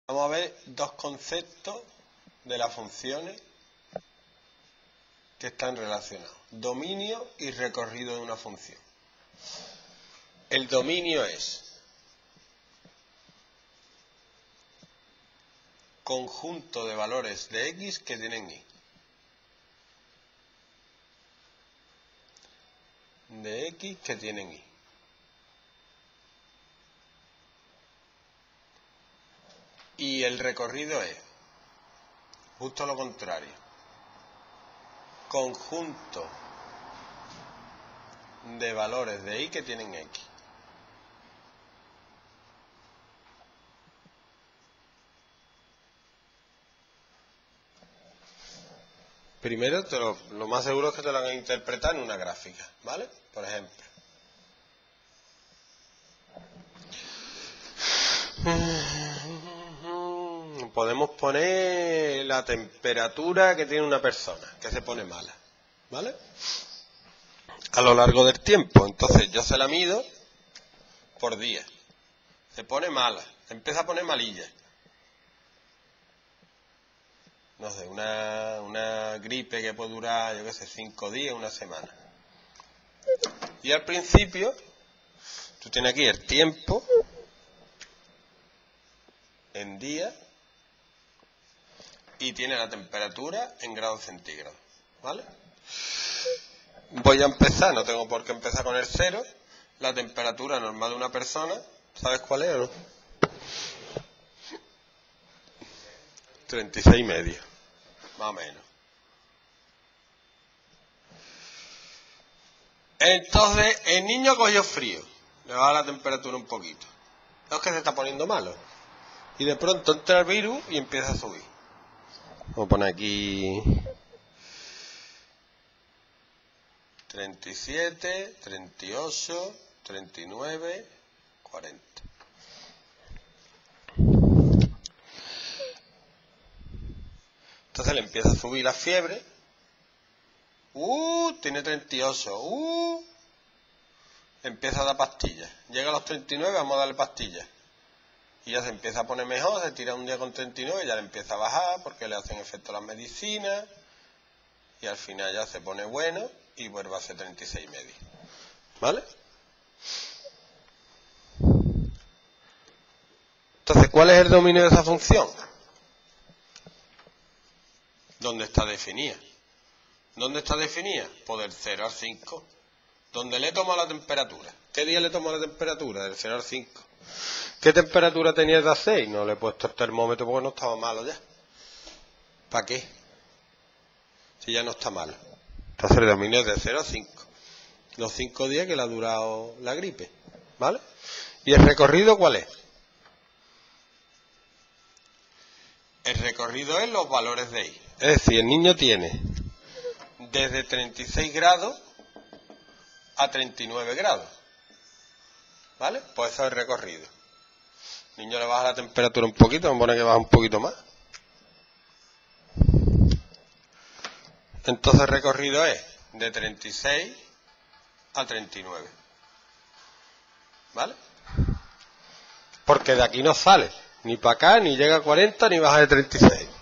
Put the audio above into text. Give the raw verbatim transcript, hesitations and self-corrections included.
Vamos a ver dos conceptos de las funciones que están relacionados. Dominio y recorrido de una función. El dominio es conjunto de valores de x que tienen y. De x que tienen y. Y el recorrido es justo lo contrario. Conjunto de valores de y que tienen x. Primero, te lo, lo más seguro es que te lo hagan interpretar en una gráfica, ¿vale? Por ejemplo. Podemos poner la temperatura que tiene una persona, que se pone mala, ¿vale? A lo largo del tiempo. Entonces yo se la mido por día. Se pone mala, empieza a poner malilla. No sé, una, una gripe que puede durar, yo qué sé, cinco días, una semana. Y al principio, tú tienes aquí el tiempo en días y tiene la temperatura en grados centígrados, ¿vale? Voy a empezar, no tengo por qué empezar con el cero. La temperatura normal de una persona, ¿sabes cuál es o no? treinta y seis y medio, más o menos. Entonces, el niño cogió frío, le baja la temperatura un poquito. No es que se está poniendo malo. Y de pronto entra el virus y empieza a subir. Vamos a poner aquí treinta y siete, treinta y ocho, treinta y nueve, cuarenta. Entonces le empieza a subir la fiebre. Uh, tiene treinta y ocho. Uh, empieza a dar pastillas. Llega a los treinta y nueve, vamos a darle pastillas. Y ya se empieza a poner mejor, se tira un día con treinta y nueve, ya le empieza a bajar porque le hacen efecto las medicinas. Y al final ya se pone bueno y vuelve a ser treinta y seis y medio. ¿Vale? Entonces, ¿cuál es el dominio de esa función? ¿Dónde está definida? ¿Dónde está definida? Pues del cero al cinco. ¿Dónde le tomo la temperatura? ¿Qué día le tomo la temperatura? Del cero al cinco. ¿Qué temperatura tenía de seis? No le he puesto el termómetro porque no estaba malo ya. ¿Para qué? Si ya no está malo. Entonces el dominio es de cero a cinco. Los cinco días que le ha durado la gripe. ¿Vale? ¿Y el recorrido cuál es? El recorrido es los valores de y. Es decir, el niño tiene desde treinta y seis grados a treinta y nueve grados. ¿Vale? Pues eso es el recorrido. El niño le baja la temperatura un poquito, vamos a poner que baja un poquito más. Entonces el recorrido es de treinta y seis a treinta y nueve. ¿Vale? Porque de aquí no sale. Ni para acá, ni llega a cuarenta, ni baja de treinta y seis.